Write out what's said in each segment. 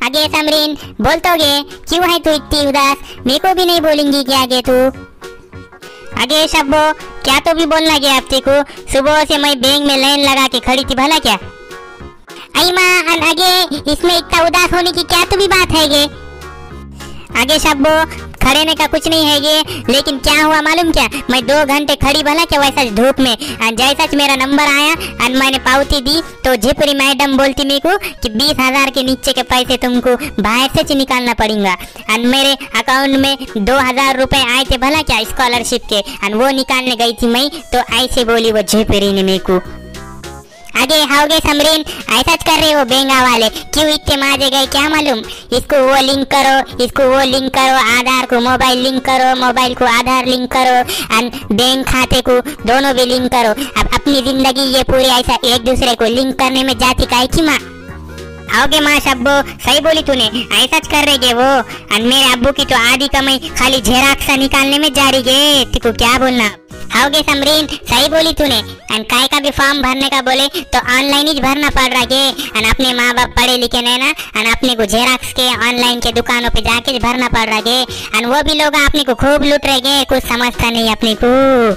आगे समरीन बोल तो गे, क्यों है तू इतनी उदास? मेरे को भी नहीं बोलेंगी क्या आगे तू? आगे शब्बो क्या तो भी बोलना गया हफ्ते को, सुबह से मैं बैंक में लाइन लगा के खड़ी थी भला क्या? आई माँ आगे इसमें इतना उदास होने की क्या तो भी बात है गे? आगे शब्बो खड़े ने का कुछ नहीं है ये, लेकिन क्या हुआ मालूम क्या? मैं 2 घंटे खड़ी भला क्या वैसा धूप में, जैसा मेरा नंबर आया और मैंने पावती दी तो झिपरी मैडम बोलती मेरे को कि 20,000 के नीचे के पैसे तुमको बाहर से निकालना पड़ेगा। और मेरे अकाउंट में 2,000 रुपए आए थे भला क्या स्कॉलरशिप के, और वो निकालने गई थी मैं, तो ऐसे बोली वो झिपरी ने मेरे को। आगे हाओगे समरीन ऐसा कर रहे हो बेंगा वाले, क्यों इतने माजे गए क्या मालूम? इसको वो लिंक करो, इसको वो लिंक करो, आधार को मोबाइल लिंक करो, मोबाइल को आधार लिंक करो, और बैंक खाते को दोनों भी लिंक करो। अब अपनी जिंदगी ये पूरी ऐसा एक दूसरे को लिंक करने में जाती का की माँ? आओगे माँ शब्बो सही बोली तूने, ऐसा कर रहे गे वो। और मेरे अब्बू की तो आधी कमाई खाली जेराक्सा निकालने में जा रही गे, तेको क्या बोलना? आओगे समरीन सही बोली तूने। और काय का भी फॉर्म भरने का बोले तो ऑनलाइन ही भरना पड़ रहा गे, और अपने माँ बाप पढ़े लिखे नहीं ना, और अपने को जेराक्स के ऑनलाइन के दुकानों पे जाके भरना पड़ रहा गे, और वो भी लोग अपने को खूब लूट रहे गे, कुछ समझता नहीं अपने को।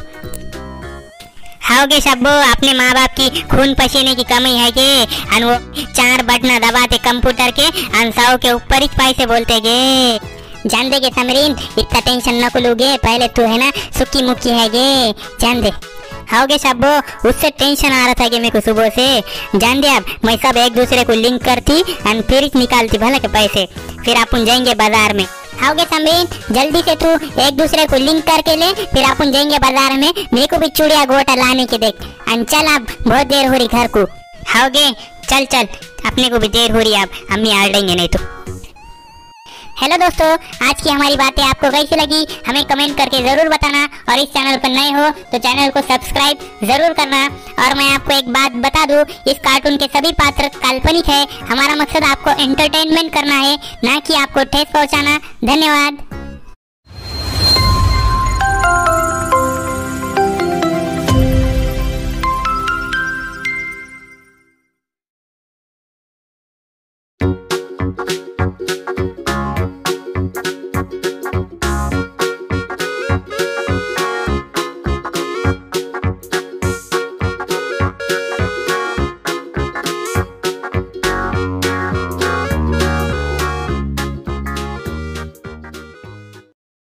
हाओगे शब्बो अपने माँ बाप की खून पसीने की कमी है गे, और वो 4 बटना दबाते कंप्यूटर के, और 100 के ऊपर ही पैसे बोलते गे। जान दे गे समरीन इतना टेंशन न लोगे, पहले तू है ना सुक्की मुक्की है गे, जान दे। हाओगे शब्बो उससे टेंशन आ रहा था कि मेरे को सुबह से, जान दे अब मैं सब एक दूसरे को लिंक करती और फिर निकालती भला के पैसे, फिर अपन जाएंगे बाजार में। आओगे समरीन जल्दी से तू एक दूसरे को लिंक करके ले, फिर अपन जाएंगे बाजार में, मेरे को भी चूड़िया गोटा लाने के देख। चल अब बहुत देर हो रही घर को। आओगे चल चल अपने को भी देर हो रही है, अब अम्मी आ जाएंगे नहीं तो। हेलो दोस्तों, आज की हमारी बातें आपको कैसी लगी हमें कमेंट करके जरूर बताना, और इस चैनल पर नए हो तो चैनल को सब्सक्राइब जरूर करना। और मैं आपको एक बात बता दूं, इस कार्टून के सभी पात्र काल्पनिक है, हमारा मकसद आपको एंटरटेनमेंट करना है, ना कि आपको ठेस पहुंचाना। धन्यवाद।